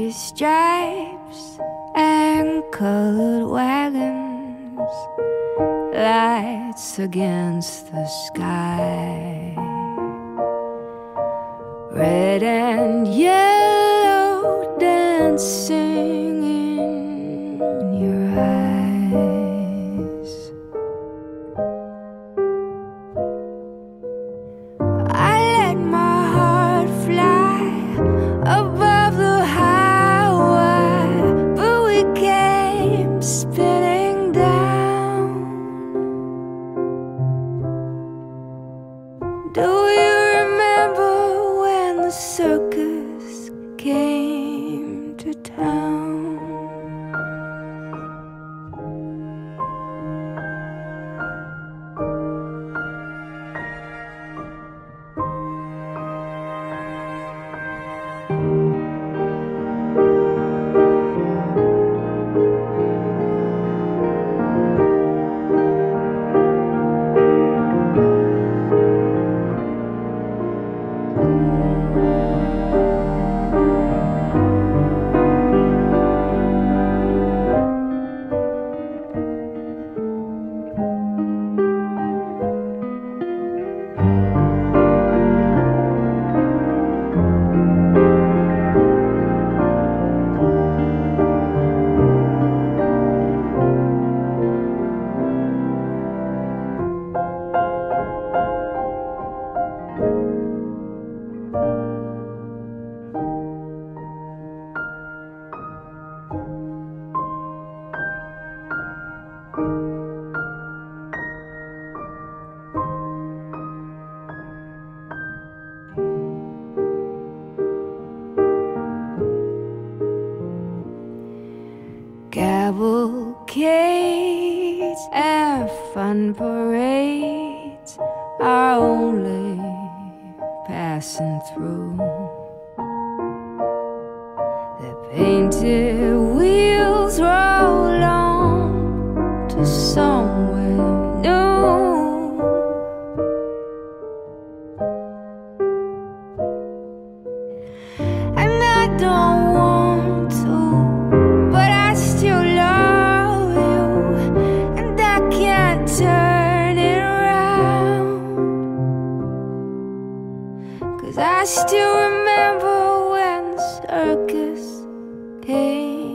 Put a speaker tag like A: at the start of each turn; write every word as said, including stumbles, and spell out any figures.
A: pretty stripes and colored wagons, lights against the sky, red and yellow dancing in your eyes. I let my heart fly above the highway, but we came spinning down. Do you remember when the circus came to town? Cavalcades and fun parades are only passing through. The painted wheels roll on to somewhere new. And I don't want to, but I still love you, and I can't turn it around. 'Cause I still remember when the circus came